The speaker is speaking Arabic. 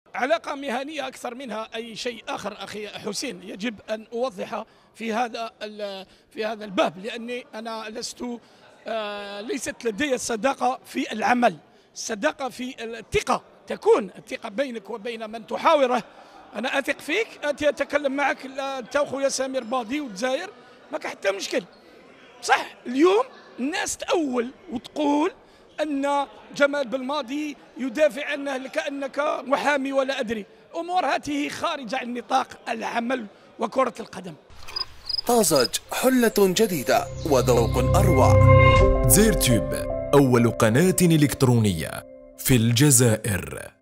علاقة مهنية أكثر منها أي شيء آخر أخي حسين. يجب أن أوضح في هذا الباب، لأني أنا ليست لدي الصداقة في العمل، الصداقة في الثقة، تكون الثقة بينك وبين من تحاوره. أنا أثق فيك، أتي أتكلم معك أنت أخويا سمير باضي والجزائر، ما كان حتى مشكل. صح اليوم الناس تأول وتقول أن جمال بلماضي يدافع عنه كأنك محامي ولا أدري. أمور هذه خارجة عن نطاق العمل وكرة القدم. طازج، حلة جديدة وذوق أروع. زيرتيوب، أول قناة إلكترونية في الجزائر.